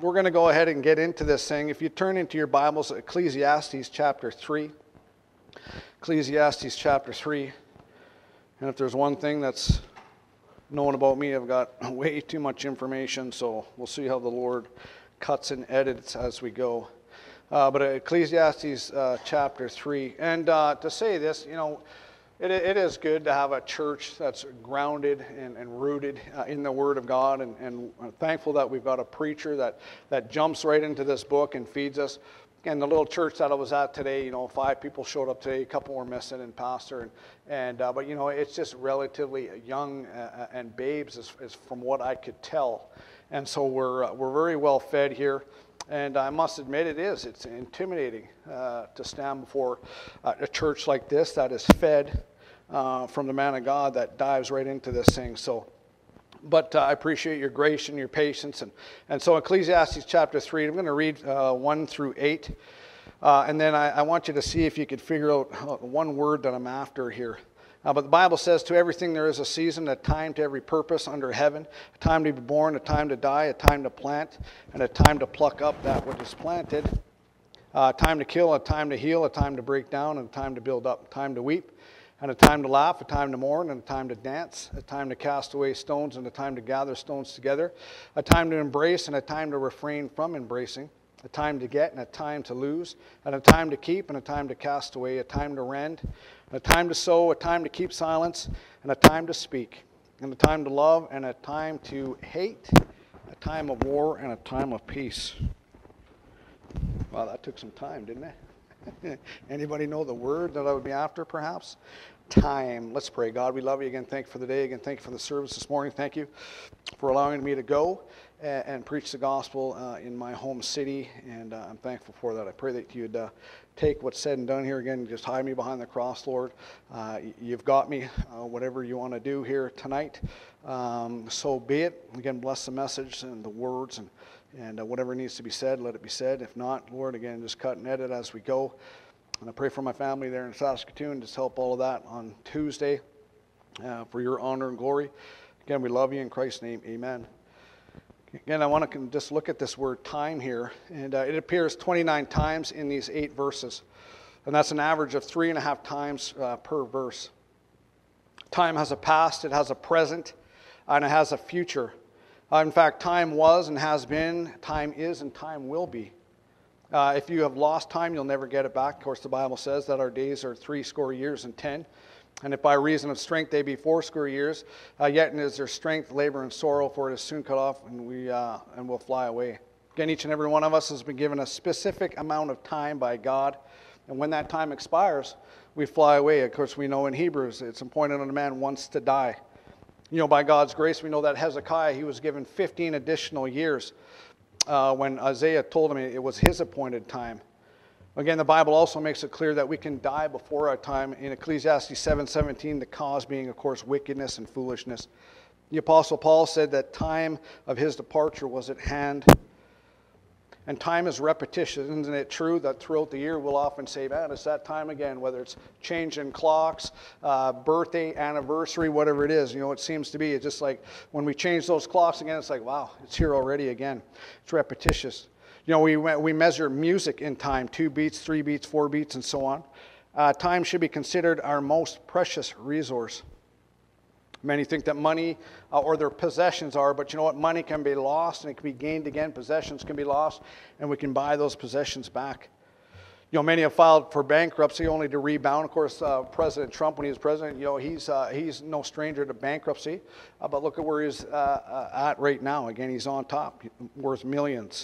we're going to go ahead and get into this thing. If you turn into your Bibles, Ecclesiastes chapter 3. Ecclesiastes chapter 3. And if there's one thing that's known about me, I've got way too much information, so we'll see how the Lord cuts and edits as we go. But Ecclesiastes chapter 3. And to say this, it is good to have a church that's grounded and rooted in the Word of God, and I'm thankful that we've got a preacher that jumps right into this book and feeds us. And the little church that I was at today, 5 people showed up today, a couple were missing, and pastor, but it's just relatively young and babes, is from what I could tell, and so we're very well fed here. And I must admit it's intimidating to stand before a church like this that is fed from the man of God that dives right into this thing. But I appreciate your grace and your patience. And so Ecclesiastes chapter 3, I'm going to read 1 through 8. And then I want you to see if you could figure out one word that I'm after here. But the Bible says, to everything there is a season, a time to every purpose under heaven, a time to be born, a time to die, a time to plant, and a time to pluck up that which is planted, a time to kill, a time to heal, a time to break down, and a time to build up, a time to weep, and a time to laugh, a time to mourn, and a time to dance, a time to cast away stones, and a time to gather stones together, a time to embrace, and a time to refrain from embracing, a time to get, and a time to lose, and a time to keep, and a time to cast away, a time to rend, and a time to sow, a time to keep silence, and a time to speak, and a time to love, and a time to hate, a time of war, and a time of peace. Wow, that took some time, didn't it? Anybody know the word that I would be after, perhaps? Time. Let's pray. God, we love you again. Thank you for the day. Again, thank you for the service this morning. Thank you for allowing me to go and preach the gospel in my home city, and I'm thankful for that. I pray that you'd take what's said and done here again. Just hide me behind the cross, Lord. You've got me, whatever you want to do here tonight. So be it. Again, bless the message and the words, and whatever needs to be said, let it be said. If not, Lord, again, just cut and edit as we go. And I pray for my family there in Saskatoon. Just help all of that on Tuesday for your honor and glory. Again, we love you in Christ's name. Amen. Again, I want to just look at this word time here. And it appears 29 times in these 8 verses. And that's an average of 3.5 times per verse. Time has a past, it has a present, and it has a future. In fact, time was and has been, time is and time will be. If you have lost time, you'll never get it back. Of course, the Bible says that our days are 80 years and 10. And if by reason of strength they be 80 years, yet is their strength, labor, and sorrow, for it is soon cut off, and we'll fly away. Again, each and every one of us has been given a specific amount of time by God. And when that time expires, we fly away. Of course, we know in Hebrews, it's appointed unto man once to die. By God's grace, we know that Hezekiah, he was given 15 additional years when Isaiah told him it was his appointed time. Again, the Bible also makes it clear that we can die before our time. In Ecclesiastes 7:17, the cause being, of course, wickedness and foolishness. The Apostle Paul said that time of his departure was at hand. And time is repetition. Isn't it true that throughout the year we'll often say, man, it's that time again, whether it's changing clocks, birthday, anniversary, whatever it is. It seems to be. It's just like when we change those clocks again, it's like, wow, it's here already again. It's repetitious. We measure music in time, 2 beats, 3 beats, 4 beats, and so on. Time should be considered our most precious resource. Many think that money or their possessions are, but you know what? Money can be lost and it can be gained again. Possessions can be lost and we can buy those possessions back. Many have filed for bankruptcy only to rebound. Of course, President Trump, when he was president, he's no stranger to bankruptcy. But look at where he's at right now. Again, he's on top, worth millions.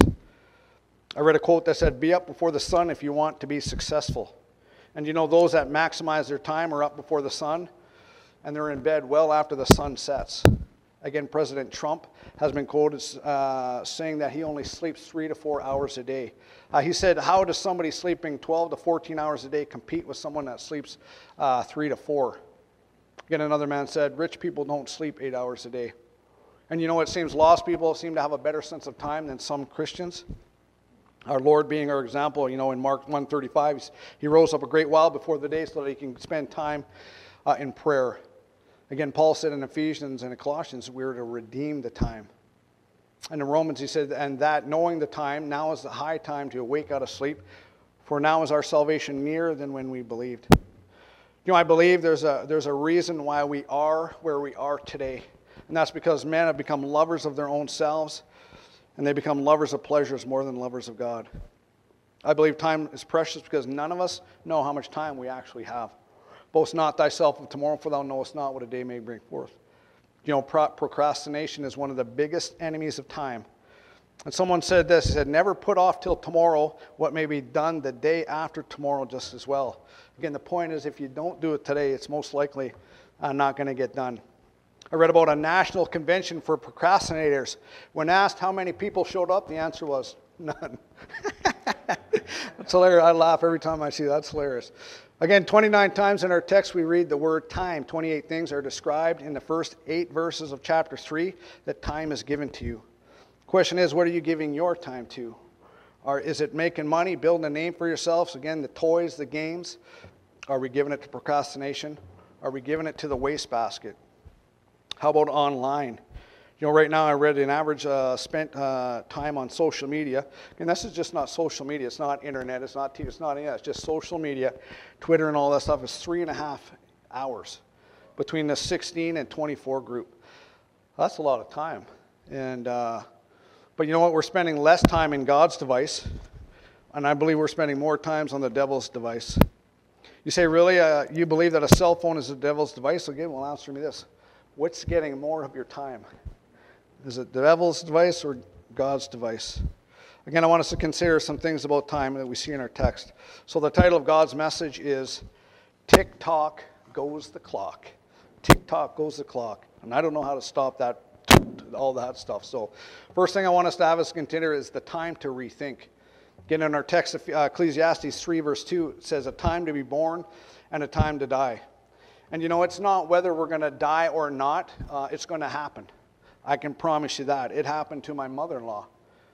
I read a quote that said, be up before the sun if you want to be successful. And those that maximize their time are up before the sun, and they're in bed well after the sun sets. Again, President Trump has been quoted saying that he only sleeps 3 to 4 hours a day. He said, how does somebody sleeping 12 to 14 hours a day compete with someone that sleeps 3 to 4? Again, another man said, rich people don't sleep 8 hours a day. And it seems lost people seem to have a better sense of time than some Christians. Our Lord being our example, in Mark 1:35, he rose up a great while before the day so that he can spend time in prayer. Again, Paul said in Ephesians and Colossians, we're to redeem the time. And in Romans he said, and that knowing the time, now is the high time to awake out of sleep, for now is our salvation nearer than when we believed. You know, I believe there's a reason why we are where we are today. And that's because men have become lovers of their own selves, and they become lovers of pleasures more than lovers of God. I believe time is precious because none of us know how much time we actually have. Boast not thyself of tomorrow, for thou knowest not what a day may bring forth. You know, procrastination is one of the biggest enemies of time. And someone said this, he said, never put off till tomorrow what may be done the day after tomorrow just as well. Again, the point is if you don't do it today, it's most likely not going to get done. I read about a national convention for procrastinators. When asked how many people showed up, the answer was none. That's hilarious. I laugh every time I see that. That's hilarious. Again, 29 times in our text we read the word time. 28 things are described in the first 8 verses of chapter 3 that time is given to you. The question is, what are you giving your time to? Or is it making money, building a name for yourselves? Again, the toys, the games. Are we giving it to procrastination? Are we giving it to the wastebasket? How about online? You know, right now I read an average spent time on social media. And this is just not social media. It's not internet. It's not TV. It's not any of that. It's just social media, Twitter and all that stuff. It's 3.5 hours between the 16 and 24 group. That's a lot of time. And but you know what? We're spending less time in God's device. And I believe we're spending more times on the devil's device. You say, really? You believe that a cell phone is the devil's device? Again, well, answer me this. What's getting more of your time? Is it the devil's device or God's device? Again, I want us to consider some things about time that we see in our text. So the title of God's message is Tick-Tock Goes the Clock. Tick-Tock goes the clock. And I don't know how to stop that, all that stuff. So first thing I want us to have us consider is the time to rethink. Again, in our text, Ecclesiastes 3 verse 2, it says a time to be born and a time to die. And you know, it's not whether we're going to die or not. It's going to happen. I can promise you that. It happened to my mother-in-law.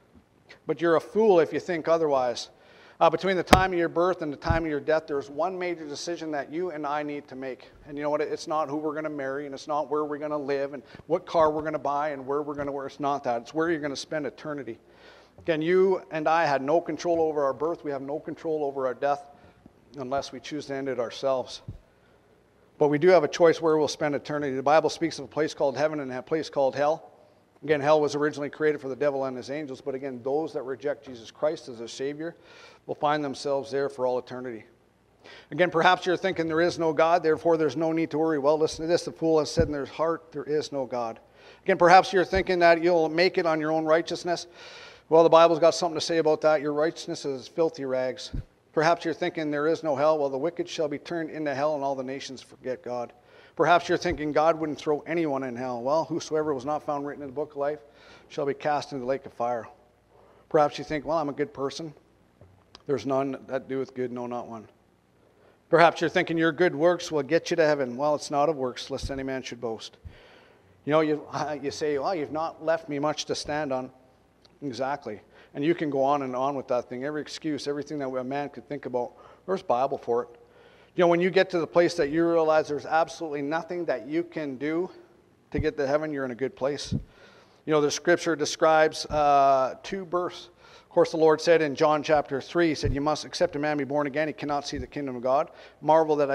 But you're a fool if you think otherwise. Between the time of your birth and the time of your death, there's one major decision that you and I need to make. And you know what? It's not who we're going to marry, and it's not where we're going to live, and what car we're going to buy, and where we're going to wear. It's not that. It's where you're going to spend eternity. Again, you and I had no control over our birth. We have no control over our death unless we choose to end it ourselves. But we do have a choice where we'll spend eternity. The Bible speaks of a place called heaven and a place called hell. Again, hell was originally created for the devil and his angels, but again, those that reject Jesus Christ as a Savior will find themselves there for all eternity. Again, perhaps you're thinking there is no God, therefore there's no need to worry. Well, listen to this. The fool has said in their heart, there is no God. Again, perhaps you're thinking that you'll make it on your own righteousness. Well, the Bible's got something to say about that. Your righteousness is filthy rags. Perhaps you're thinking there is no hell. Well, the wicked shall be turned into hell, and all the nations forget God. Perhaps you're thinking God wouldn't throw anyone in hell. Well, whosoever was not found written in the book of life shall be cast into the lake of fire. Perhaps you think, well, I'm a good person. There's none that doeth good, no, not one. Perhaps you're thinking your good works will get you to heaven. Well, it's not of works, lest any man should boast. You know, you say, well, you've not left me much to stand on. Exactly. And you can go on and on with that thing. Every excuse, everything that a man could think about, there's Bible for it. You know, when you get to the place that you realize there's absolutely nothing that you can do to get to heaven, you're in a good place. You know, the scripture describes 2 births. Of course, the Lord said in John chapter 3, he said, you must accept a man be born again. He cannot see the kingdom of God. Marvel that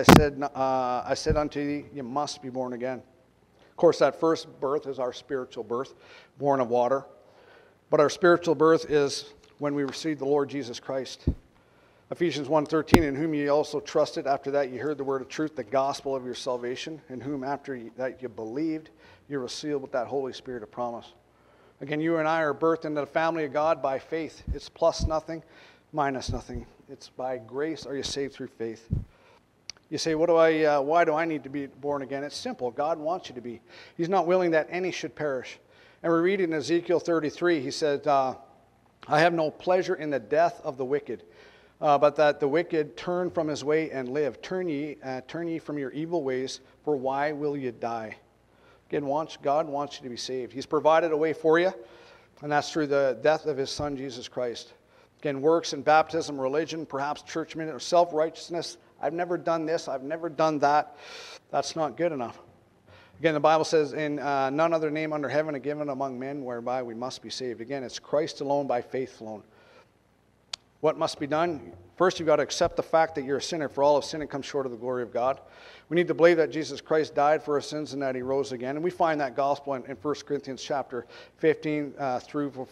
I said unto thee, you must be born again. Of course, that first birth is our spiritual birth, born of water. But our spiritual birth is when we receive the Lord Jesus Christ. Ephesians 1:13, in whom ye also trusted, after that ye heard the word of truth, the gospel of your salvation, in whom after that you believed, you were sealed with that Holy Spirit of promise. Again, you and I are birthed into the family of God by faith. It's plus nothing, minus nothing. It's by grace are you saved through faith. You say, why do I need to be born again? It's simple. God wants you to be. He's not willing that any should perish. And we read in Ezekiel 33, he said, I have no pleasure in the death of the wicked, but that the wicked turn from his way and live. Turn ye from your evil ways, for why will you die? Again, God wants you to be saved. He's provided a way for you, and that's through the death of his Son, Jesus Christ. Again, works and baptism, religion, perhaps church ministry, self-righteousness. I've never done this. I've never done that. That's not good enough. Again, the Bible says, in none other name under heaven are given among men whereby we must be saved. Again, it's Christ alone by faith alone. What must be done? First, you've got to accept the fact that you're a sinner, for all of sin and come short of the glory of God. We need to believe that Jesus Christ died for our sins and that he rose again. And we find that gospel in 1 Corinthians chapter 15 through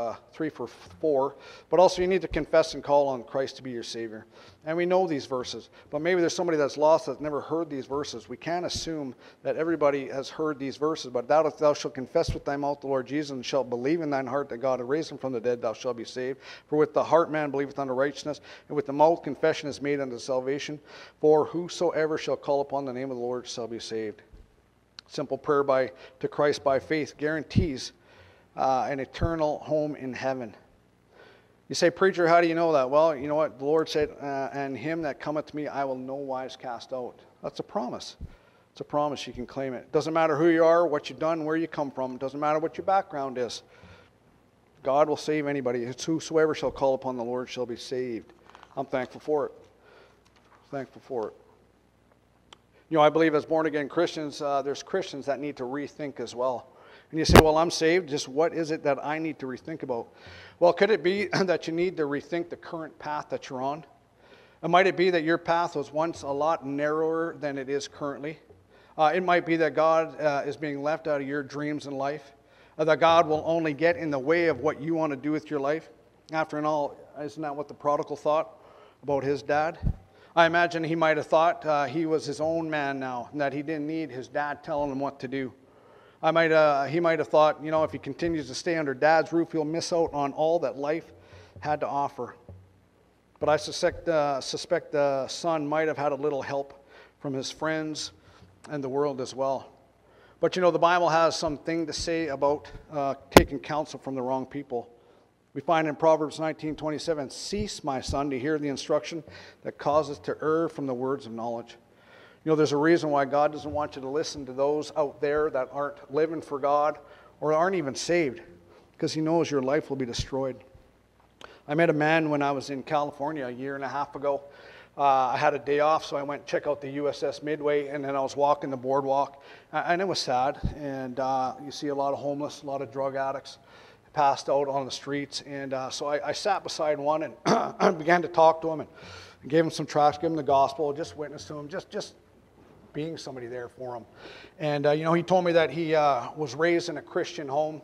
3-4. But also you need to confess and call on Christ to be your Savior. And we know these verses. But maybe there's somebody that's lost that's never heard these verses. We can't assume that everybody has heard these verses. But thou shalt confess with thy mouth the Lord Jesus, and shalt believe in thine heart that God hath raised him from the dead, thou shalt be saved. For with the heart man believeth unto righteousness, and with the mouth confession is made unto salvation. For whosoever shall call upon the name of the Lord shall be saved. Simple prayer to Christ by faith guarantees an eternal home in heaven. You say, preacher, how do you know that? Well, you know what? The Lord said, and him that cometh to me I will no wise cast out. That's a promise. It's a promise. You can claim it. Doesn't matter who you are, what you've done, where you come from. Doesn't matter what your background is. God will save anybody. It's whosoever shall call upon the Lord shall be saved. I'm thankful for it. Thankful for it. You know, I believe as born-again Christians, there's Christians that need to rethink as well. And you say, well, I'm saved. Just what is it that I need to rethink about? Well, could it be that you need to rethink the current path that you're on? Or might it be that your path was once a lot narrower than it is currently? It might be that God is being left out of your dreams in life. That God will only get in the way of what you want to do with your life. After all, isn't that what the prodigal thought about his dad? I imagine he might have thought he was his own man now, and that he didn't need his dad telling him what to do. He might have thought, you know, if he continues to stay under dad's roof, he'll miss out on all that life had to offer. But I suspect the son might have had a little help from his friends and the world as well. But you know, the Bible has something to say about taking counsel from the wrong people. We find in Proverbs 19:27, cease, my son, to hear the instruction that causes to err from the words of knowledge. You know, there's a reason why God doesn't want you to listen to those out there that aren't living for God or aren't even saved, because he knows your life will be destroyed. I met a man when I was in California a year and a half ago. I had a day off, so I went and checked out the USS Midway, and then I was walking the boardwalk, and it was sad. And you see a lot of homeless, a lot of drug addicts passed out on the streets. And so I sat beside one and I began to talk to him and gave him some tracts, gave him the gospel, just witnessed to him, just being somebody there for him. And, you know, he told me that he was raised in a Christian home.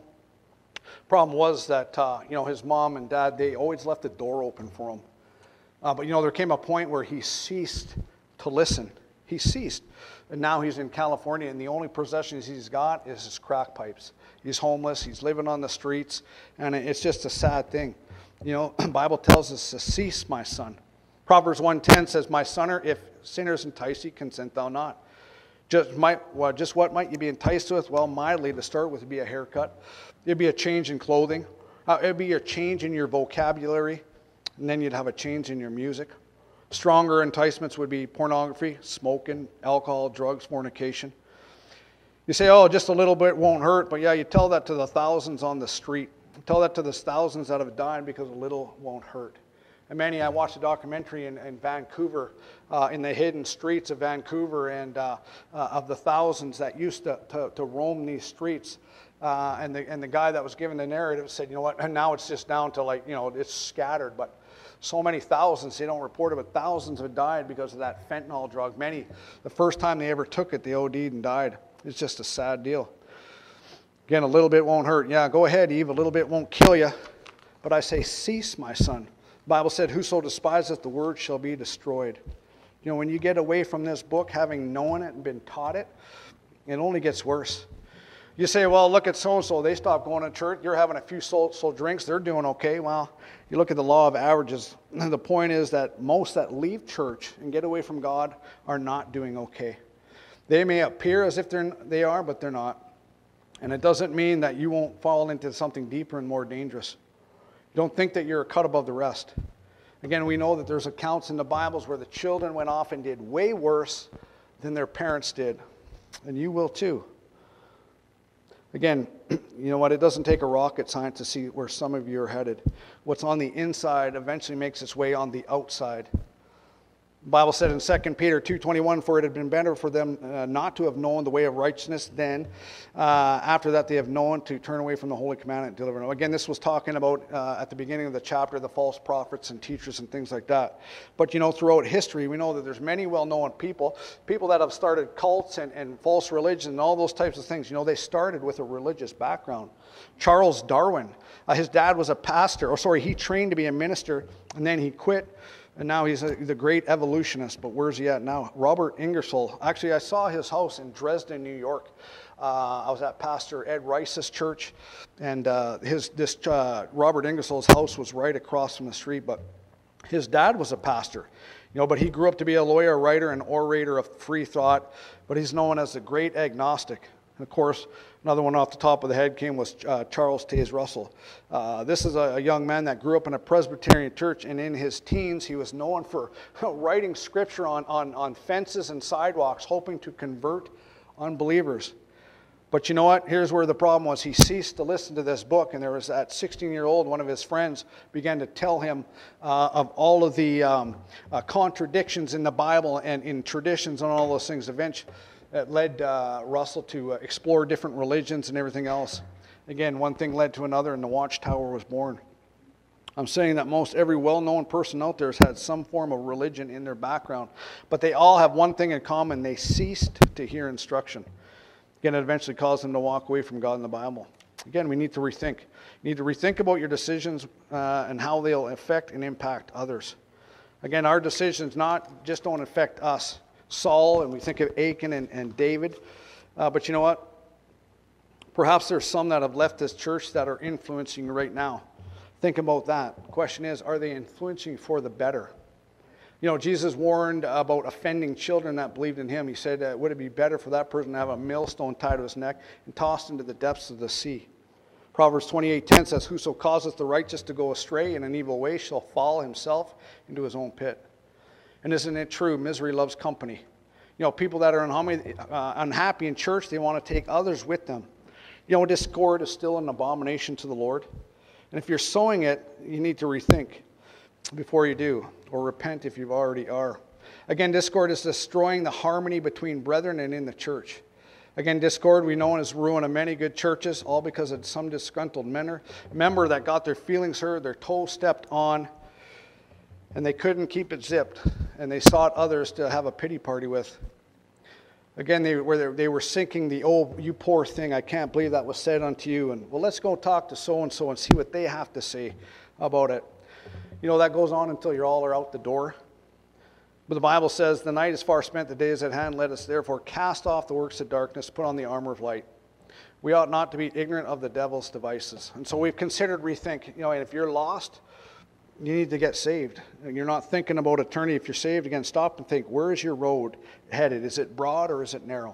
Problem was that, you know, his mom and dad, they always left the door open for him. But, you know, there came a point where he ceased to listen. He ceased. And now he's in California, and the only possessions he's got is his crack pipes. He's homeless. He's living on the streets. And it's just a sad thing. You know, the Bible tells us to cease, my son. Proverbs 1:10 says, my son, if sinners entice thee, consent thou not. Just what might you be enticed with? Well, mildly to start with would be a haircut. It'd be a change in clothing. It'd be a change in your vocabulary. And then you'd have a change in your music. Stronger enticements would be pornography, smoking, alcohol, drugs, fornication. You say, oh, just a little bit won't hurt. But yeah, you tell that to the thousands on the street. Tell that to the thousands that have died because a little won't hurt. And Manny, I watched a documentary in Vancouver, in the hidden streets of Vancouver, and of the thousands that used to roam these streets. And the guy that was giving the narrative said, you know what, and now it's just down to, like, you know, it's scattered, but so many thousands, they don't report it, but thousands have died because of that fentanyl drug. Many, the first time they ever took it, they OD'd and died. It's just a sad deal. Again, a little bit won't hurt. Yeah, go ahead, Eve, a little bit won't kill you. But I say, cease, my son. The Bible said, whoso despiseth the word shall be destroyed. You know, when you get away from this book, having known it and been taught it, it only gets worse. You say, well, look at so-and-so. They stopped going to church. You're having a few soul drinks. They're doing okay. Well, you look at the law of averages. The point is that most that leave church and get away from God are not doing okay. They may appear as if they are, but they're not. And it doesn't mean that you won't fall into something deeper and more dangerous. Don't think that you're a cut above the rest. Again, we know that there's accounts in the Bibles where the children went off and did way worse than their parents did. And you will too. Again, you know what? It doesn't take a rocket science to see where some of you are headed. What's on the inside eventually makes its way on the outside. The Bible said in 2 Peter 2:21, for it had been better for them not to have known the way of righteousness than after that they have known to turn away from the holy commandment and deliver them. Again, this was talking about at the beginning of the chapter, the false prophets and teachers and things like that. But throughout history, we know that there's many well-known people that have started cults and false religion and all those types of things. They started with a religious background. Charles Darwin, his dad was a pastor. He trained to be a minister, and then he quit. And now he's the great evolutionist, but where's he at now? Robert Ingersoll. Actually, I saw his house in Dresden, New York. I was at Pastor Ed Rice's church, and Robert Ingersoll's house was right across from the street, but his dad was a pastor. But he grew up to be a lawyer, writer, and orator of free thought, but he's known as the great agnostic. And of course, another one off the top of the head was Charles Taze Russell. This is a young man that grew up in a Presbyterian church, and in his teens, he was known for writing scripture on fences and sidewalks, hoping to convert unbelievers. But you know what? Here's where the problem was. He ceased to listen to this book, and there was that 16-year-old, one of his friends, began to tell him of all of the contradictions in the Bible and in traditions and all those things. Eventually, it led Russell to explore different religions and everything else. Again, one thing led to another, and the Watchtower was born. I'm saying that most every well-known person out there has had some form of religion in their background, but they all have one thing in common: they ceased to hear instruction. Again, it eventually caused them to walk away from God and the Bible. Again, we need to rethink. You need to rethink about your decisions and how they'll affect and impact others. Again, our decisions just don't affect us. Saul, and we think of Achan and David. But you know what? Perhaps there's some that have left this church that are influencing you right now. Think about that. The question is, are they influencing you for the better? Jesus warned about offending children that believed in him. He said, would it be better for that person to have a millstone tied to his neck and tossed into the depths of the sea? Proverbs 28:10 says, whoso causeth the righteous to go astray in an evil way shall fall himself into his own pit. And isn't it true? Misery loves company. People that are unhappy in church, they want to take others with them. Discord is still an abomination to the Lord. And if you're sowing it, you need to rethink before you do, or repent if you already are. Again, discord is destroying the harmony between brethren and in the church. Again, discord we know is ruin of many good churches, all because of some disgruntled member that got their feelings hurt, their toe stepped on, and they couldn't keep it zipped, and they sought others to have a pity party with. Again, they were sinking the, oh, you poor thing, I can't believe that was said unto you. And, well, let's go talk to so-and-so and see what they have to say about it. That goes on until you all are out the door. But the Bible says, the night is far spent, the day is at hand. Let us therefore cast off the works of darkness, put on the armor of light. We ought not to be ignorant of the devil's devices. And so we've considered rethink. If you're lost, you need to get saved. And you're not thinking about eternity. If you're saved, again, stop and think, where is your road headed? Is it broad or is it narrow?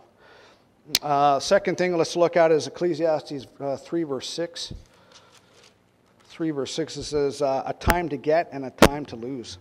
Second thing let's look at is Ecclesiastes 3 verse 6. 3 verse 6, it says, a time to get and a time to lose.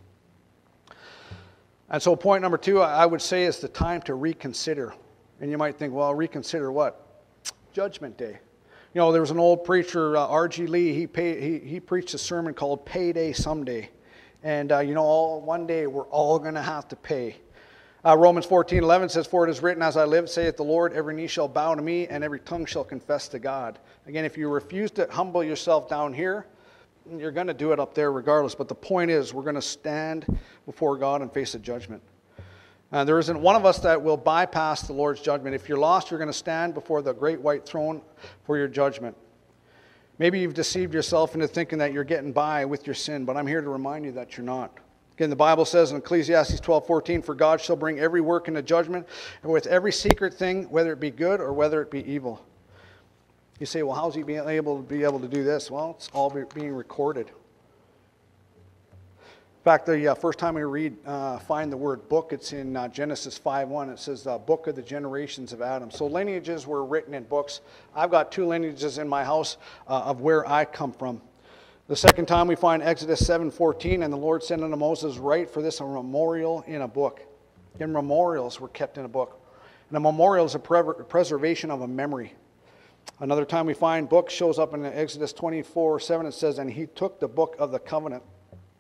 And so point number 2, I would say, is the time to reconsider. And you might think, well, reconsider what? Judgment Day. There was an old preacher, R.G. Lee, he preached a sermon called Payday Someday. And, one day we're all going to have to pay. Romans 14:11 says, for it is written, as I live, saith the Lord, every knee shall bow to me, and every tongue shall confess to God. Again, if you refuse to humble yourself down here, you're going to do it up there regardless. But the point is, we're going to stand before God and face a judgment. There isn't one of us that will bypass the Lord's judgment. If you're lost, you're going to stand before the great white throne for your judgment. Maybe you've deceived yourself into thinking that you're getting by with your sin, but I'm here to remind you that you're not. Again, the Bible says in Ecclesiastes 12:14, for God shall bring every work into judgment, and with every secret thing, whether it be good or whether it be evil. You say, well, how's he being able to do this? Well, it's all being recorded. In fact, the first time we find the word book, it's in Genesis 5:1. It says, book of the generations of Adam. So lineages were written in books. I've got 2 lineages in my house of where I come from. The second time we find Exodus 7:14, and the Lord said unto Moses, write for this a memorial in a book. And memorials were kept in a book. And a memorial is a preservation of a memory. Another time we find book shows up in Exodus 24:7. It says, and he took the book of the covenant.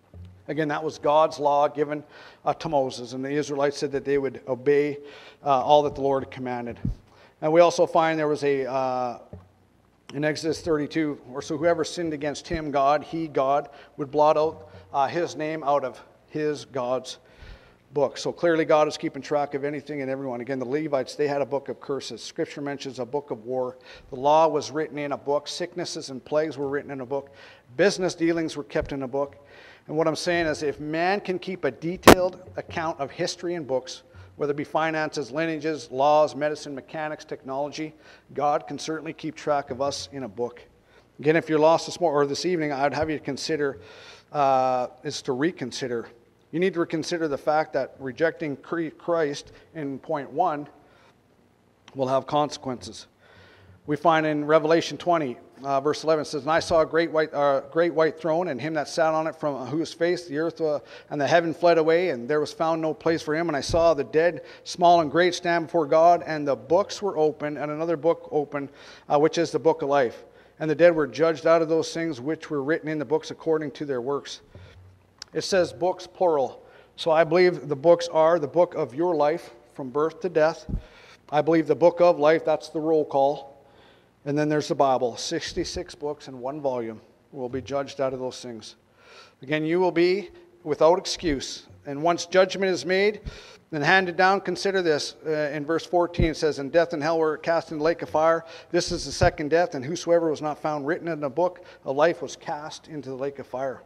Again, that was God's law given to Moses, and the Israelites said that they would obey all that the Lord had commanded. And we also find there was in Exodus 32, or so whoever sinned against him, God, God, would blot out his name out of God's book. So clearly God is keeping track of anything and everyone. Again, the Levites, they had a book of curses. Scripture mentions a book of war. The law was written in a book. Sicknesses and plagues were written in a book. Business dealings were kept in a book. And what I'm saying is, if man can keep a detailed account of history in books, whether it be finances, lineages, laws, medicine, mechanics, technology, God can certainly keep track of us in a book. Again, if you're lost this morning or this evening, I'd have you consider is to reconsider. You need to reconsider the fact that rejecting Christ in point 1 will have consequences. We find in Revelation 20, verse 11, it says, "And I saw a great white throne, and him that sat on it, from whose face the earth and the heaven fled away, and there was found no place for him. And I saw the dead, small and great, stand before God, and the books were opened, and another book opened, which is the book of life. And the dead were judged out of those things which were written in the books according to their works." It says books, plural. So I believe the books are the book of your life, from birth to death. I believe the book of life, that's the roll call. And then there's the Bible, 66 books in one volume. Will be judged out of those things. Again, you will be without excuse. And once judgment is made and handed down, consider this. In verse 14 it says, "And death and hell were cast in the lake of fire. This is the second death, and whosoever was not found written in the book of life was cast into the lake of fire."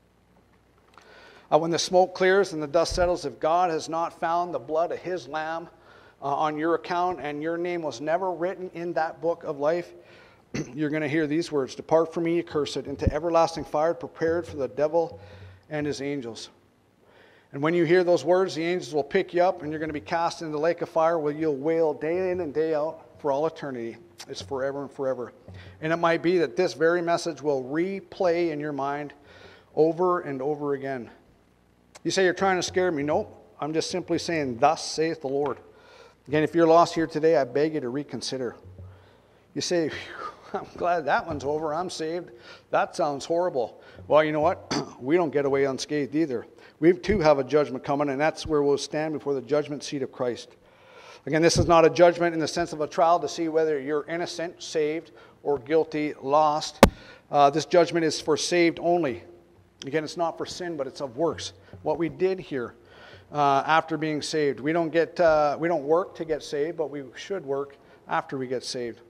When the smoke clears and the dust settles, if God has not found the blood of his lamb on your account, and your name was never written in that book of life, you're going to hear these words: "Depart from me, ye cursed, into everlasting fire prepared for the devil and his angels." And when you hear those words, the angels will pick you up, and you're going to be cast into the lake of fire, where you'll wail day in and day out for all eternity. It's forever and forever. And it might be that this very message will replay in your mind over and over again. You say, "You're trying to scare me." Nope. I'm just simply saying, "Thus saith the Lord." Again, if you're lost here today, I beg you to reconsider. You say, "I'm glad that one's over. I'm saved. That sounds horrible." Well, you know what? We don't get away unscathed either. We too have a judgment coming, and that's where we'll stand before the judgment seat of Christ. Again, this is not a judgment in the sense of a trial to see whether you're innocent, saved, or guilty, lost. This judgment is for saved only. Again, it's not for sin, but it's of works. What we did here after being saved. We don't work to get saved, but we should work after we get saved.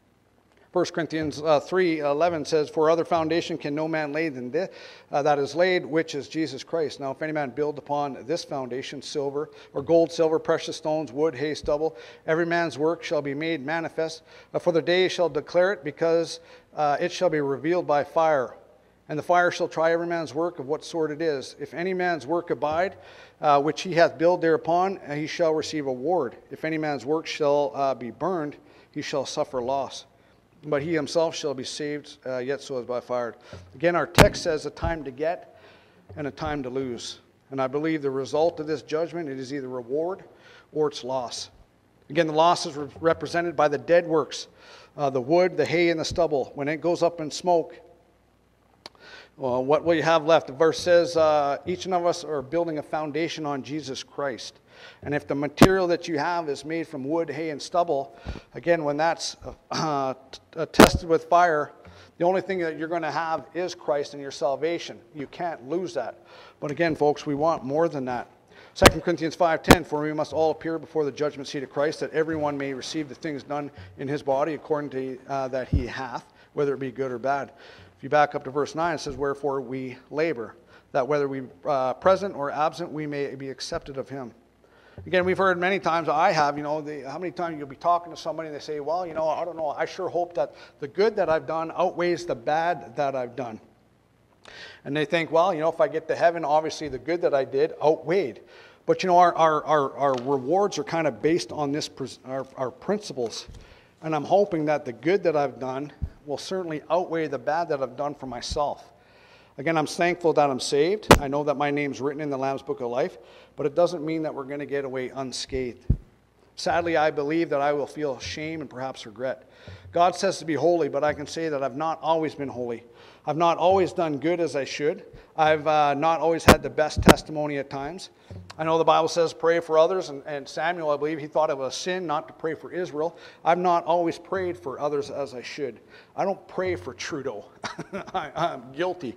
1 Corinthians 3:11 says, "For other foundation can no man lay than this, that is laid, which is Jesus Christ. Now if any man build upon this foundation silver, or gold, silver, precious stones, wood, hay, stubble, every man's work shall be made manifest. For the day shall declare it, because it shall be revealed by fire. And the fire shall try every man's work of what sort it is. If any man's work abide, which he hath built thereupon, he shall receive a reward. If any man's work shall be burned, he shall suffer loss. But he himself shall be saved, yet so as by fire." Again, our text says a time to get and a time to lose. And I believe the result of this judgment, it is either reward or it's loss. Again, the loss is represented by the dead works, the wood, the hay, and the stubble. When it goes up in smoke, what will you have left? The verse says, each one of us are building a foundation on Jesus Christ. And if the material that you have is made from wood, hay, and stubble, again, when that's tested with fire, the only thing that you're going to have is Christ and your salvation. You can't lose that. But again, folks, we want more than that. 2 Corinthians 5:10, "For we must all appear before the judgment seat of Christ, that everyone may receive the things done in his body according to that he hath, whether it be good or bad." If you back up to verse 9, it says, "Wherefore we labor, that whether we present or absent, we may be accepted of him." Again, we've heard many times, I have, how many times you'll be talking to somebody and they say, "Well, I don't know, I sure hope that the good that I've done outweighs the bad that I've done." And they think, well, if I get to heaven, obviously the good that I did outweighed. But our rewards are kind of based on this, our principles. And I'm hoping that the good that I've done will certainly outweigh the bad that I've done for myself. Again, I'm thankful that I'm saved. I know that my name's written in the Lamb's Book of Life, but it doesn't mean that we're going to get away unscathed. Sadly, I believe that I will feel shame and perhaps regret. God says to be holy, but I can say that I've not always been holy. I've not always done good as I should. I've not always had the best testimony at times. I know the Bible says pray for others, and Samuel, I believe, he thought it was a sin not to pray for Israel. I've not always prayed for others as I should. I don't pray for Trudeau. I'm guilty.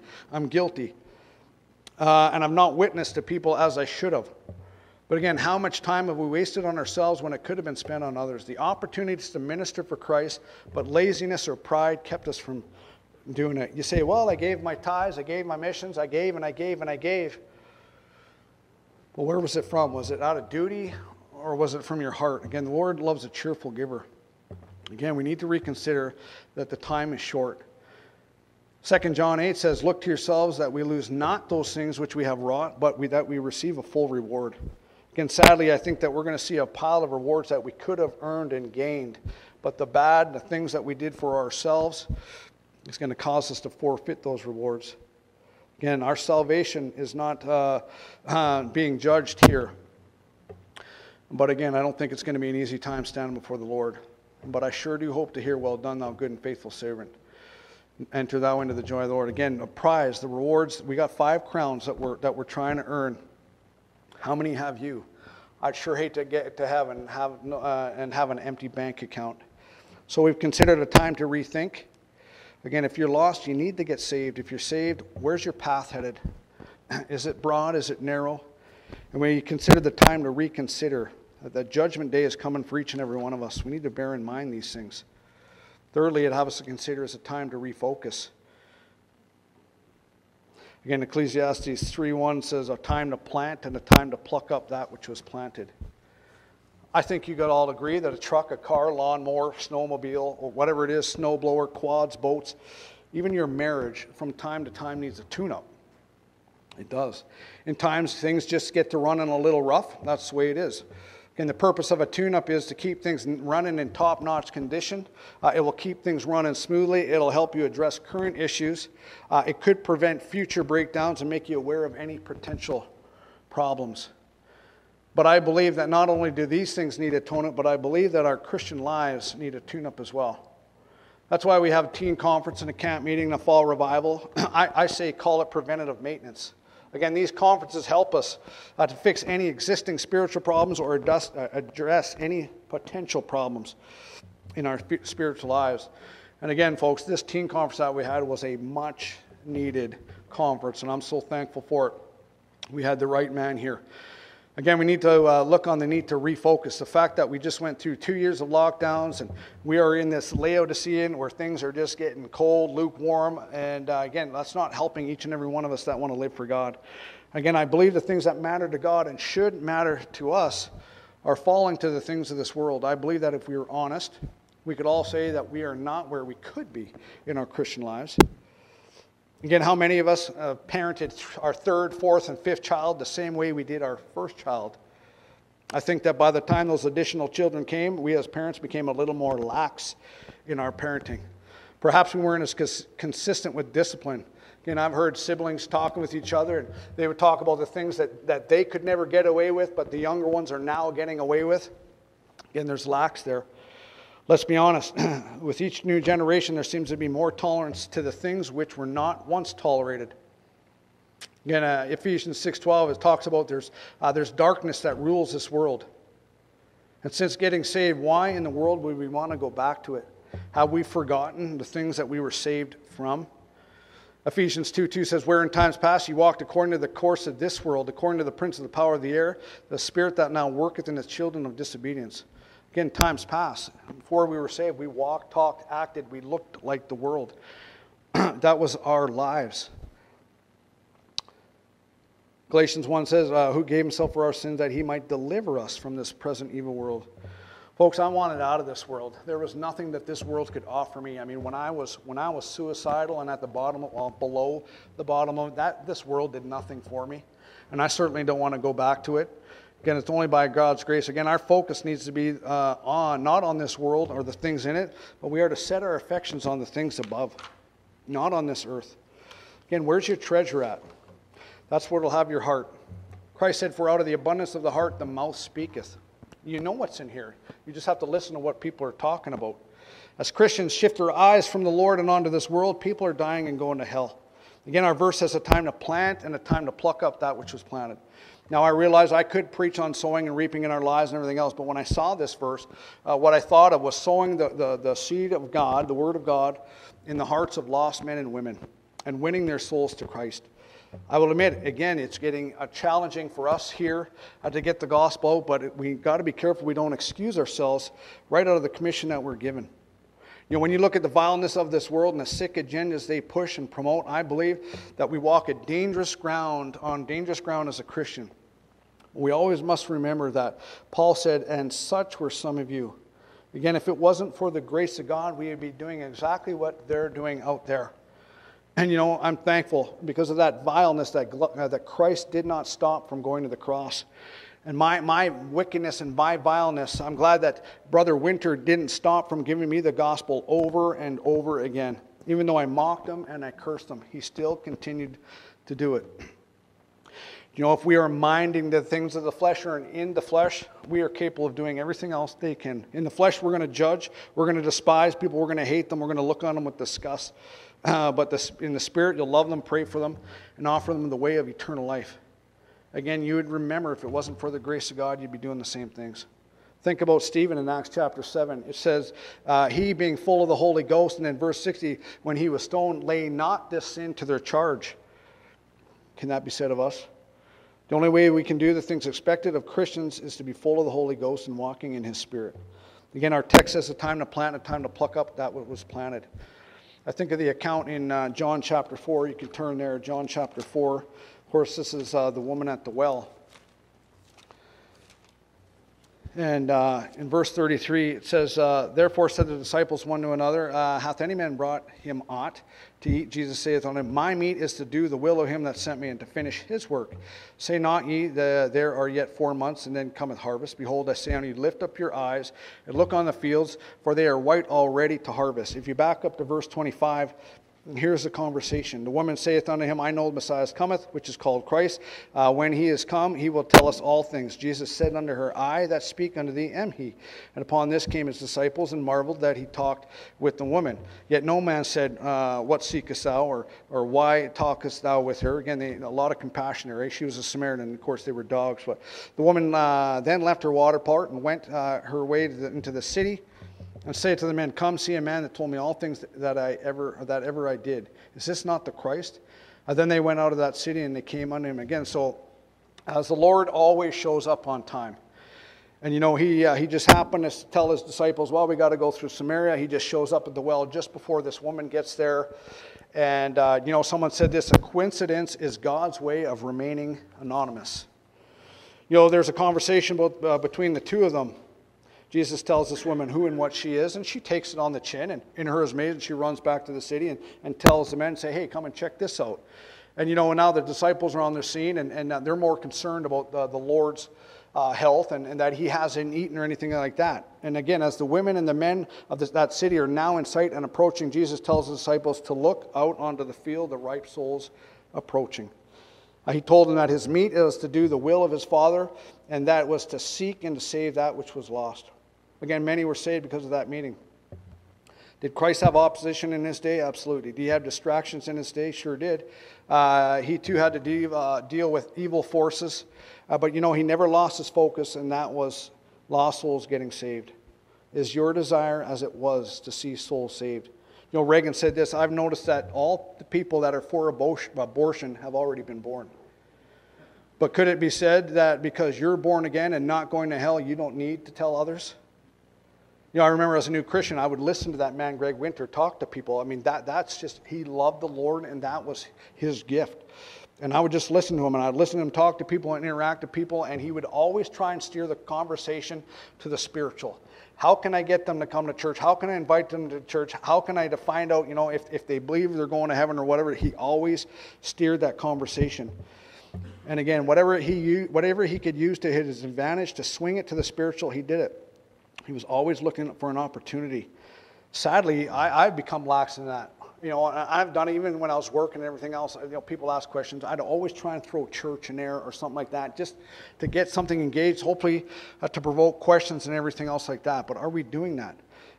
And I've not witnessed to people as I should have. But again, how much time have we wasted on ourselves when it could have been spent on others? The opportunities to minister for Christ, but laziness or pride kept us from doing it. You say, well, I gave my tithes, I gave my missions, I gave and I gave and I gave. Well, where was it from? Was it out of duty or was it from your heart? Again, the Lord loves a cheerful giver. Again, we need to reconsider that the time is short. 2 John 8 says, look to yourselves that we lose not those things which we have wrought, but that we receive a full reward. Again, sadly, I think that we're going to see a pile of rewards that we could have earned and gained. But the things that we did for ourselves is going to cause us to forfeit those rewards. Again, our salvation is not being judged here. But again, I don't think it's going to be an easy time standing before the Lord. But I sure do hope to hear, well done, thou good and faithful servant. Enter thou into the joy of the Lord. Again, a prize, the rewards. We got 5 crowns that we're trying to earn. How many have you? I'd sure hate to get to heaven and have an empty bank account. So we've considered a time to rethink. Again, if you're lost, you need to get saved. If you're saved, where's your path headed? Is it broad? Is it narrow? And when you consider the time to reconsider, that judgment day is coming for each and every one of us. We need to bear in mind these things. Thirdly, it'd have us to consider as a time to refocus. Again, Ecclesiastes 3:1 says a time to plant and a time to pluck up that which was planted. I think you could all agree that a truck, a car, lawnmower, snowmobile, or whatever it is, snowblower, quads, boats, even your marriage from time to time needs a tune-up. It does. In times, things just get to running a little rough. That's the way it is. And the purpose of a tune-up is to keep things running in top-notch condition. It will keep things running smoothly. It'll help you address current issues. It could prevent future breakdowns and make you aware of any potential problems. But I believe that not only do these things need a tune-up, but I believe that our Christian lives need a tune-up as well. That's why we have a teen conference and a camp meeting and a fall revival. I say call it preventative maintenance. Again, these conferences help us to fix any existing spiritual problems or address any potential problems in our spiritual lives. And again, folks, this teen conference that we had was a much needed conference, and I'm so thankful for it. We had the right man here. Again, we need to look on the need to refocus. The fact that we just went through 2 years of lockdowns and we are in this Laodicean where things are just getting cold, lukewarm, and again, that's not helping each and every one of us that want to live for God. Again, I believe the things that matter to God and should matter to us are falling to the things of this world. I believe that if we were honest, we could all say that we are not where we could be in our Christian lives. Again, how many of us parented our 3rd, 4th, and 5th child the same way we did our first child? I think that by the time those additional children came, we as parents became a little more lax in our parenting. Perhaps we weren't as consistent with discipline. Again, I've heard siblings talking with each other, and they would talk about the things that they could never get away with, but the younger ones are now getting away with. Again, there's lax there. Let's be honest, with each new generation, there seems to be more tolerance to the things which were not once tolerated. Again, Ephesians 6:12, it talks about there's darkness that rules this world. And since getting saved, why in the world would we want to go back to it? Have we forgotten the things that we were saved from? Ephesians 2:2 says, where in times past you walked according to the course of this world, according to the prince of the power of the air, the spirit that now worketh in the children of disobedience. Again, times past. Before we were saved, we walked, talked, acted, we looked like the world. That was our lives. Galatians 1 says, who gave himself for our sins that he might deliver us from this present evil world. Folks, I wanted out of this world. There was nothing that this world could offer me. I mean, when I was suicidal and at the bottom, below the bottom of that, this world did nothing for me. And I certainly don't want to go back to it. Again, it's only by God's grace. Again, our focus needs to be not on this world or the things in it, but we are to set our affections on the things above, not on this earth. Again, where's your treasure at? That's where it'll have your heart. Christ said, for out of the abundance of the heart, the mouth speaketh. You know what's in here. You just have to listen to what people are talking about. As Christians shift their eyes from the Lord and onto this world, people are dying and going to hell. Again, our verse has a time to plant and a time to pluck up that which was planted. Now, I realize I could preach on sowing and reaping in our lives and everything else, but when I saw this verse, what I thought of was sowing the seed of God, the Word of God, in the hearts of lost men and women and winning their souls to Christ. I will admit, again, it's getting challenging for us here to get the gospel out, but we got to be careful we don't excuse ourselves right out of the commission that we're given. You know, when you look at the vileness of this world and the sick agendas they push and promote, I believe that we walk on dangerous ground as a Christian. We always must remember that Paul said, and such were some of you. Again, if it wasn't for the grace of God, we would be doing exactly what they're doing out there. And you know, I'm thankful because of that vileness that Christ did not stop from going to the cross. And my wickedness and my vileness, I'm glad that Brother Winter didn't stop from giving me the gospel over and over again. Even though I mocked him and I cursed him, he still continued to do it. You know, if we are minding the things of the flesh or in the flesh, we are capable of doing everything else they can. In the flesh, we're going to judge, we're going to despise people, we're going to hate them, we're going to look on them with disgust. But in the Spirit, you'll love them, pray for them, and offer them the way of eternal life. Again, you would remember if it wasn't for the grace of God, you'd be doing the same things. Think about Stephen in Acts chapter 7. It says, he being full of the Holy Ghost, and in verse 60, when he was stoned, lay not this sin to their charge. Can that be said of us? The only way we can do the things expected of Christians is to be full of the Holy Ghost and walking in His Spirit. Again, our text says a time to plant, a time to pluck up that what was planted. I think of the account in John chapter 4. You can turn there, John chapter 4. Of course, this is the woman at the well. And in verse 33, it says, therefore said the disciples one to another, hath any man brought him aught to eat? Jesus saith unto him, my meat is to do the will of him that sent me, and to finish his work. Say not ye, there are yet 4 months, and then cometh harvest. Behold, I say unto you, lift up your eyes, and look on the fields, for they are white already to harvest. If you back up to verse 25, here's the conversation. The woman saith unto him, I know the Messiah cometh, which is called Christ. When he is come, he will tell us all things. Jesus said unto her, I that speak unto thee am he. And upon this came his disciples, and marveled that he talked with the woman. Yet no man said, what seekest thou, or why talkest thou with her? Again, a lot of compassion there. She was a Samaritan, and of course they were dogs. But the woman then left her water pot and went her way into the city, and say to the men, come see a man that told me all things that ever I did. Is this not the Christ? Then they went out of that city, and they came unto him again. So, as the Lord always shows up on time. And you know, he just happened to tell his disciples, well, we got to go through Samaria. He just shows up at the well just before this woman gets there. And, you know, someone said this, a coincidence is God's way of remaining anonymous. You know, there's a conversation between the two of them. Jesus tells this woman who and what she is, and she takes it on the chin, and in her amazement, she runs back to the city and tells the men, say, hey, come and check this out. And you know, now the disciples are on the scene, and they're more concerned about the Lord's health and that he hasn't eaten or anything like that. And again, as the women and the men of that city are now in sight and approaching, Jesus tells the disciples to look out onto the field, the ripe souls approaching. He told them that his meat is to do the will of his Father, and that was to seek and to save that which was lost. Again, many were saved because of that meeting. Did Christ have opposition in his day? Absolutely. Did he have distractions in his day? Sure did. He too had to deal with evil forces. But you know, he never lost his focus, and that was lost souls getting saved. Is your desire as it was to see souls saved? You know, Reagan said this, I've noticed that all the people that are for abortion have already been born. But could it be said that because you're born again and not going to hell, you don't need to tell others? You know, I remember as a new Christian, I would listen to that man, Greg Winter, talk to people. I mean, that's just, he loved the Lord, and that was his gift. And I would just listen to him, and I'd listen to him talk to people and interact with people, and he would always try and steer the conversation to the spiritual. How can I get them to come to church? How can I invite them to church? How can I to find out, you know, if they believe they're going to heaven or whatever? He always steered that conversation. And again, whatever he could use to his advantage to swing it to the spiritual, he did it. He was always looking for an opportunity. Sadly, I've become lax in that. You know, I've done it even when I was working and everything else. You know, people ask questions. I'd always try and throw church in there or something like that, just to get something engaged, hopefully to provoke questions and everything else like that. But are we doing that?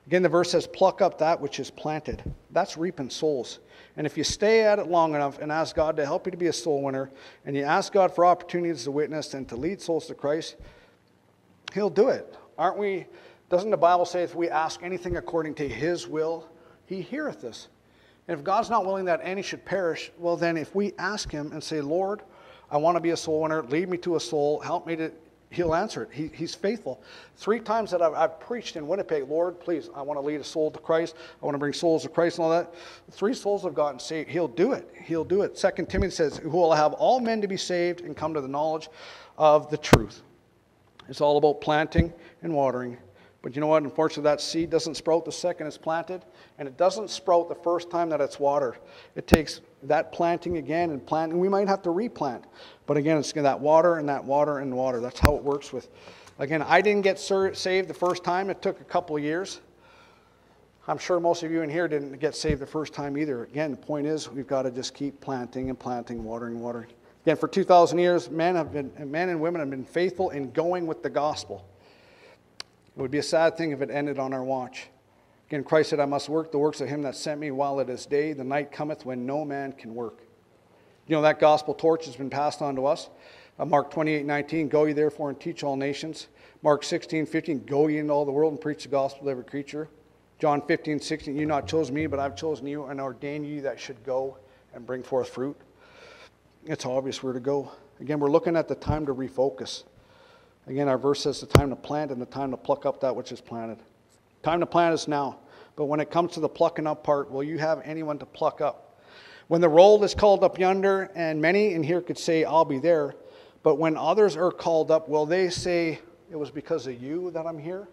Again, the verse says, pluck up that which is planted. That's reaping souls. And if you stay at it long enough and ask God to help you to be a soul winner, and you ask God for opportunities to witness and to lead souls to Christ, He'll do it. Aren't we? Doesn't the Bible say if we ask anything according to His will, He heareth us? And if God's not willing that any should perish, well then if we ask Him and say, Lord, I want to be a soul winner, lead me to a soul, help me to, He'll answer it. He's faithful. 3 times that I've preached in Winnipeg, Lord, please, I want to lead a soul to Christ. I want to bring souls to Christ and all that. 3 souls have gotten saved. He'll do it. He'll do it. 2 Timothy says, who will have all men to be saved and come to the knowledge of the truth. It's all about planting and watering. But you know what? Unfortunately, that seed doesn't sprout the second it's planted, and it doesn't sprout the first time that it's watered. It takes that planting again and planting. We might have to replant. But again, it's that water and that water and water. That's how it works with. Again, I didn't get saved the first time. It took a couple of years. I'm sure most of you in here didn't get saved the first time either. Again, the point is we've got to just keep planting and planting, watering, watering. Again, for 2,000 years, men and women have been faithful in going with the gospel. It would be a sad thing if it ended on our watch. Again, Christ said, I must work the works of Him that sent me while it is day. The night cometh when no man can work. You know, that gospel torch has been passed on to us. Mark 28:19, go ye therefore and teach all nations. Mark 16:15, go ye into all the world and preach the gospel to every creature. John 15:16, you not chose me, but I've chosen you and ordained you that should go and bring forth fruit. It's obvious where to go. Again, we're looking at the time to refocus. Again, our verse says the time to plant and the time to pluck up that which is planted. Time to plant is now. But when it comes to the plucking up part, will you have anyone to pluck up? When the roll is called up yonder, and many in here could say, I'll be there. But when others are called up, will they say, it was because of you that I'm here?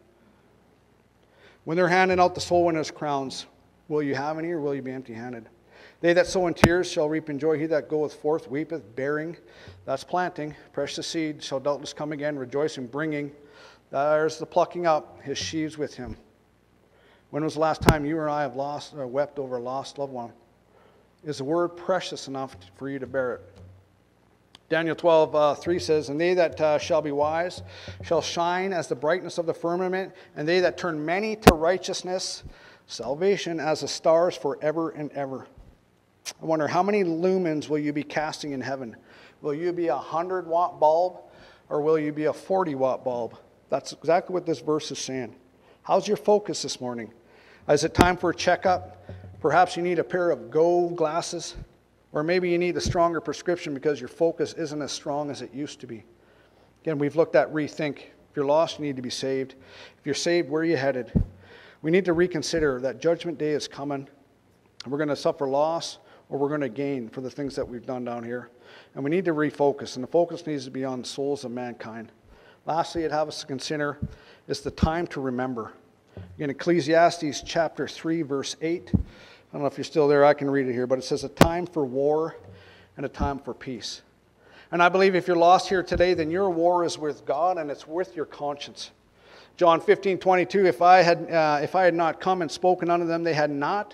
When they're handing out the soul winners' crowns, will you have any or will you be empty-handed? They that sow in tears shall reap in joy. He that goeth forth weepeth, bearing, that's planting, precious seed, shall doubtless come again, rejoicing, bringing, there's the plucking up, his sheaves with him. When was the last time you or I have lost or wept over a lost loved one? Is the word precious enough for you to bear it? Daniel 12:3 says, and they that shall be wise shall shine as the brightness of the firmament, and they that turn many to righteousness, salvation as the stars forever and ever. I wonder, how many lumens will you be casting in heaven? Will you be a 100-watt bulb, or will you be a 40-watt bulb? That's exactly what this verse is saying. How's your focus this morning? Is it time for a checkup? Perhaps you need a pair of Go glasses, or maybe you need a stronger prescription because your focus isn't as strong as it used to be. Again, we've looked at rethink. If you're lost, you need to be saved. If you're saved, where are you headed? We need to reconsider that judgment day is coming, and we're going to suffer loss, or we're going to gain for the things that we've done down here. And we need to refocus, and the focus needs to be on the souls of mankind. Lastly, I'd have us to consider is the time to remember. In Ecclesiastes chapter 3, verse 8, I don't know if you're still there, I can read it here, but it says a time for war and a time for peace. And I believe if you're lost here today, then your war is with God and it's with your conscience. John 15:22, if I had not come and spoken unto them, they had not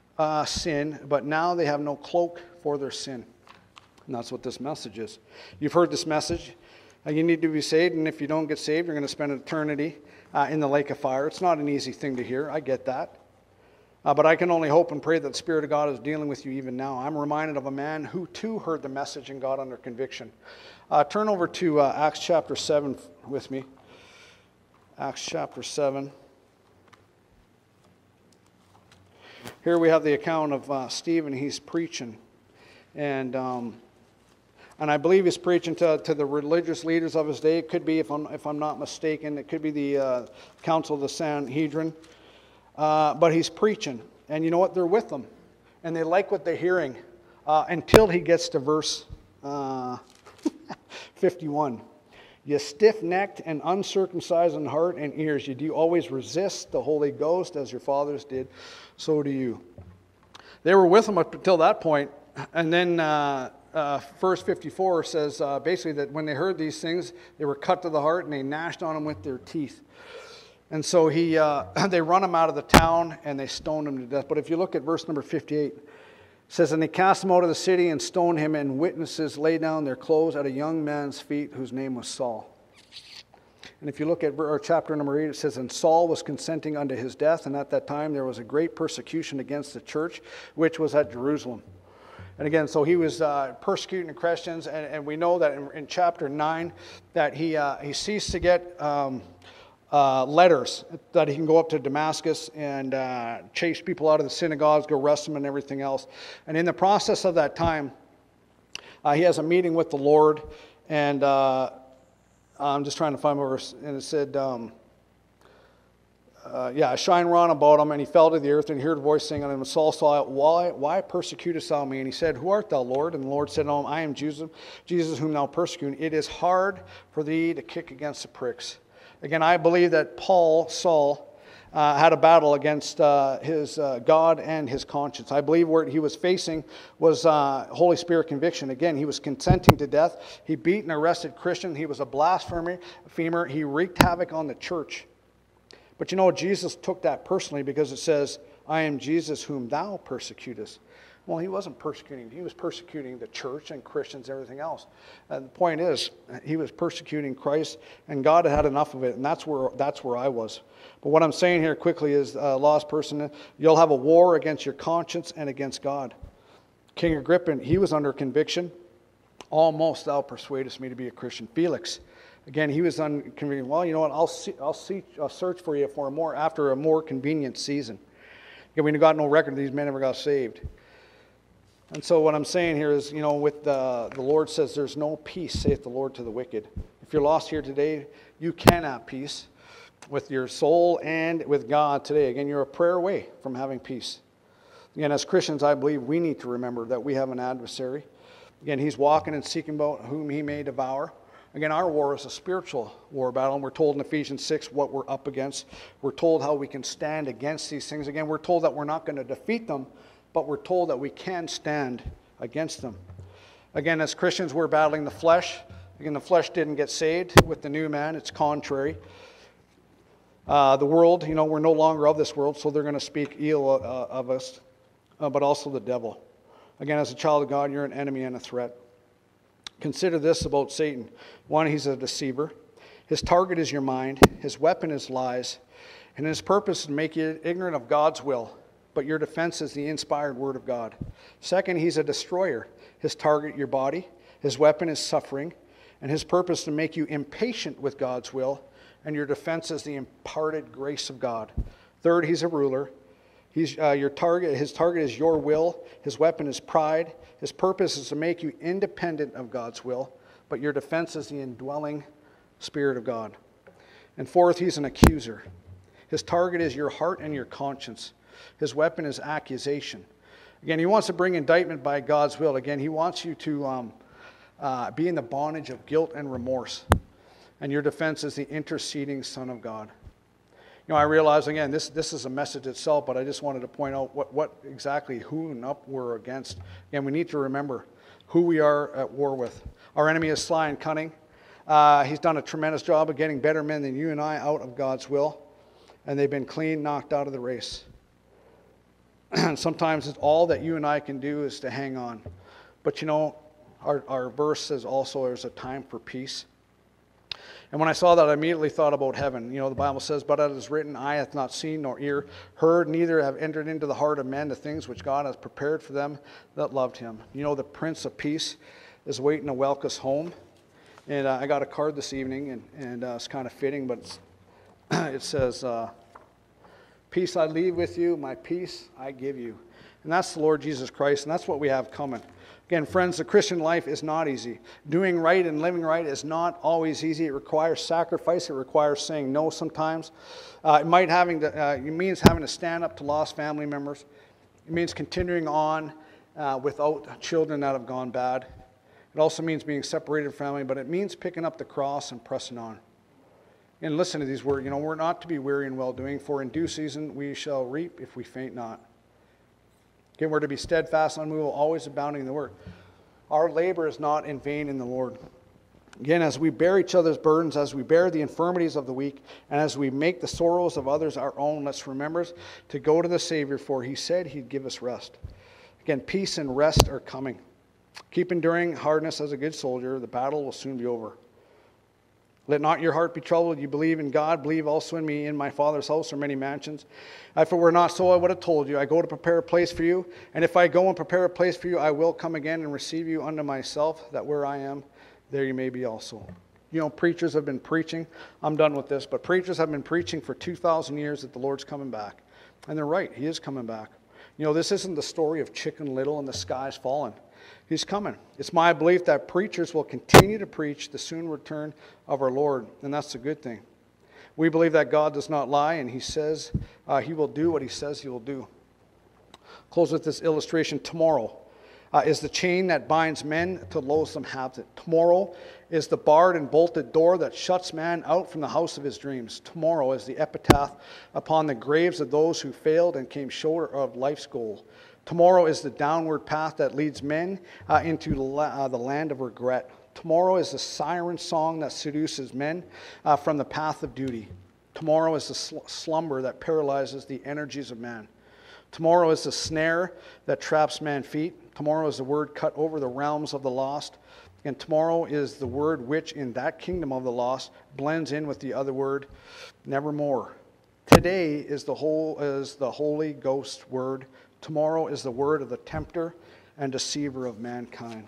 sin, but now they have no cloak for their sin. And that's what this message is. You've heard this message. You need to be saved, and if you don't get saved, you're going to spend eternity in the lake of fire. It's not an easy thing to hear. I get that. But I can only hope and pray that the Spirit of God is dealing with you even now. I'm reminded of a man who too heard the message and got under conviction. Turn over to Acts chapter 7 with me. Acts chapter 7. Here we have the account of Stephen. He's preaching. And I believe he's preaching to the religious leaders of his day. It could be, if I'm not mistaken, it could be the Council of the Sanhedrin. But he's preaching. And you know what? They're with him. And they like what they're hearing until he gets to verse 51. You stiff-necked and uncircumcised in heart and ears, you do always resist the Holy Ghost as your fathers did, so do you. They were with him up until that point. And then verse 54 says basically that when they heard these things, they were cut to the heart and they gnashed on him with their teeth. And so they run him out of the town and they stoned him to death. But if you look at verse number 58, it says, and they cast him out of the city and stoned him, and witnesses laid down their clothes at a young man's feet whose name was Saul. And if you look at chapter number 8, it says, "And Saul was consenting unto his death, and at that time there was a great persecution against the church, which was at Jerusalem." And again, so he was persecuting the Christians, and we know that in chapter 9 that he ceased to get letters that he can go up to Damascus and chase people out of the synagogues, go arrest them and everything else. And in the process of that time, he has a meeting with the Lord, and I'm just trying to find my verse, and it said, a shine ran about him, and he fell to the earth, and he heard a voice saying unto him, Saul, Saul, why persecutest thou me? And he said, Who art thou, Lord? And the Lord said unto him, I am Jesus whom thou persecutest. It is hard for thee to kick against the pricks. Again, I believe that Saul, had a battle against his God and his conscience. I believe what he was facing was Holy Spirit conviction. Again, he was consenting to death. He beat and arrested Christians. He was a blasphemer. He wreaked havoc on the church. But you know, Jesus took that personally, because it says, I am Jesus whom thou persecutest. Well, he wasn't persecuting. He was persecuting the church and Christians and everything else. And the point is, he was persecuting Christ, and God had enough of it, and that's where I was. But what I'm saying here quickly is, lost person, you'll have a war against your conscience and against God. King Agrippa, he was under conviction. Almost thou persuadest me to be a Christian. Felix, again, he was convinced. Well, you know what? I'll search for you after a more convenient season. Again, we got no record these men ever got saved. And so what I'm saying here is, you know, with the Lord says, there's no peace, saith the Lord, to the wicked. If you're lost here today, you can have peace with your soul and with God today. Again, you're a prayer away from having peace. Again, as Christians, I believe we need to remember that we have an adversary. Again, he's walking and seeking about whom he may devour. Again, our war is a spiritual war battle, and we're told in Ephesians 6 what we're up against. We're told how we can stand against these things. Again, we're told that we're not going to defeat them, but we're told that we can stand against them. Again, as Christians, we're battling the flesh. Again, the flesh didn't get saved with the new man. It's contrary. The world, you know, we're no longer of this world, so they're going to speak ill of us, but also the devil. Again, as a child of God, you're an enemy and a threat. Consider this about Satan. One, he's a deceiver. His target is your mind. His weapon is lies. And his purpose is to make you ignorant of God's will, but your defense is the inspired word of God. Second, he's a destroyer. His target, your body. His weapon is suffering. And his purpose is to make you impatient with God's will, and your defense is the imparted grace of God. Third, he's a ruler. His target is your will. His weapon is pride. His purpose is to make you independent of God's will, but your defense is the indwelling Spirit of God. And fourth, he's an accuser. His target is your heart and your conscience. His weapon is accusation. Again, he wants to bring indictment by God's will. Again, he wants you to be in the bondage of guilt and remorse. And your defense is the interceding Son of God. You know, I realize, again, this is a message itself, but I just wanted to point out what exactly who and up we're against. Again, we need to remember who we are at war with. Our enemy is sly and cunning. He's done a tremendous job of getting better men than you and I out of God's will, and they've been clean knocked out of the race. And sometimes it's all that you and I can do is to hang on. But you know, our verse says also there's a time for peace. And when I saw that, I immediately thought about heaven. You know, the Bible says, but as it is written, eye hath not seen, nor ear heard, neither have entered into the heart of men the things which God has prepared for them that loved him. You know, the Prince of Peace is waiting to welcome us home. And I got a card this evening, and it's kind of fitting, but it says, peace I leave with you, my peace I give you. And that's the Lord Jesus Christ, and that's what we have coming. Again, friends, the Christian life is not easy. Doing right and living right is not always easy. It requires sacrifice. It requires saying no sometimes. It means having to stand up to lost family members. It means continuing on without children that have gone bad. It also means being separated from family, but it means picking up the cross and pressing on. And listen to these words. You know, we're not to be weary in well-doing, for in due season we shall reap if we faint not. Again, we're to be steadfast, unmovable, always abounding in the work. Our labor is not in vain in the Lord. Again, as we bear each other's burdens, as we bear the infirmities of the weak, and as we make the sorrows of others our own, let's remember to go to the Savior, for he said he'd give us rest. Again, peace and rest are coming. Keep enduring hardness as a good soldier. The battle will soon be over. Let not your heart be troubled. You believe in God, believe also in me. In my Father's house are many mansions. If it were not so, I would have told you. I go to prepare a place for you. And if I go and prepare a place for you, I will come again and receive you unto myself, that where I am, there you may be also. You know, preachers have been preaching. I'm done with this, but preachers have been preaching for 2,000 years that the Lord's coming back. And they're right. He is coming back. You know, this isn't the story of Chicken Little and the sky's falling. He's coming. It's my belief that preachers will continue to preach the soon return of our Lord, and that's a good thing. We believe that God does not lie, and he says he will do what he says he will do. Close with this illustration. Tomorrow is the chain that binds men to loathsome habit. Tomorrow is the barred and bolted door that shuts man out from the house of his dreams. Tomorrow is the epitaph upon the graves of those who failed and came short of life's goal. Tomorrow is the downward path that leads men into the land of regret. Tomorrow is the siren song that seduces men from the path of duty. Tomorrow is the slumber that paralyzes the energies of man. Tomorrow is the snare that traps man's feet. Tomorrow is the word cut over the realms of the lost. And tomorrow is the word which in that kingdom of the lost blends in with the other word, nevermore. Today is the Holy Ghost word. Tomorrow is the word of the tempter and deceiver of mankind.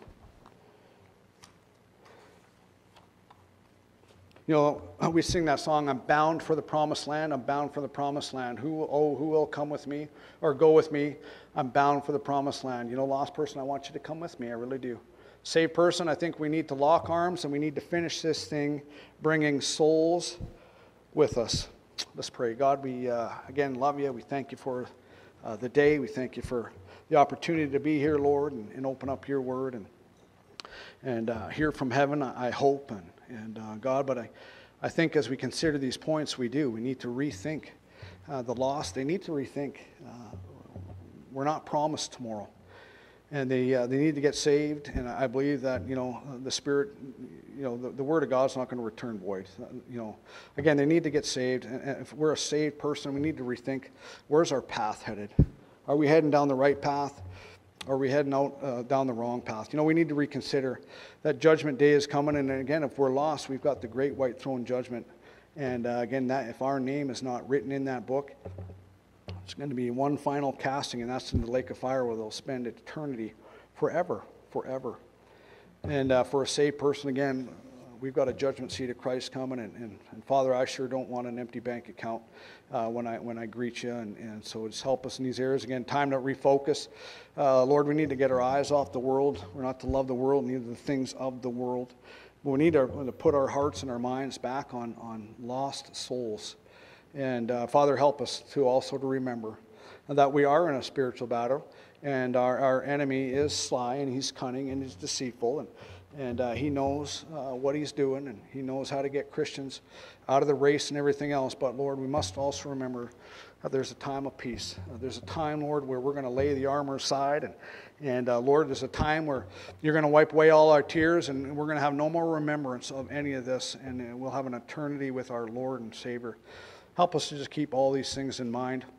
You know, we sing that song, I'm bound for the promised land, I'm bound for the promised land. Who will come with me or go with me? I'm bound for the promised land. You know, lost person, I want you to come with me, I really do. Saved person, I think we need to lock arms and we need to finish this thing bringing souls with us. Let's pray. God, we again love you. We thank you for the day. We thank you for the opportunity to be here, Lord, and open up your word and hear from heaven, I hope. And God, but I think as we consider these points, we need to rethink the lost. They need to rethink. We're not promised tomorrow. And they need to get saved. And I believe that, you know, the Spirit, you know, the Word of God is not going to return void. You know, again, they need to get saved. And if we're a saved person, we need to rethink, where's our path headed? Are we heading down the right path? Or are we heading out down the wrong path? You know, we need to reconsider that judgment day is coming. And again, if we're lost, we've got the great white throne judgment. And again, that if our name is not written in that book, it's going to be one final casting, and that's in the lake of fire where they'll spend eternity forever. And for a saved person, again, we've got a judgment seat of Christ coming. And Father, I sure don't want an empty bank account when I greet you. And so just help us in these areas. Again, time to refocus. Lord, we need to get our eyes off the world. We're not to love the world, neither the things of the world. But we need to put our hearts and our minds back on lost souls. And Father, help us to also to remember that we are in a spiritual battle, and our enemy is sly, and he's cunning, and he's deceitful, and he knows what he's doing, and he knows how to get Christians out of the race and everything else. But Lord, we must also remember that there's a time of peace. There's a time, Lord, where we're going to lay the armor aside, and Lord, there's a time where you're going to wipe away all our tears, and we're going to have no more remembrance of any of this, and we'll have an eternity with our Lord and Savior. Help us to just keep all these things in mind.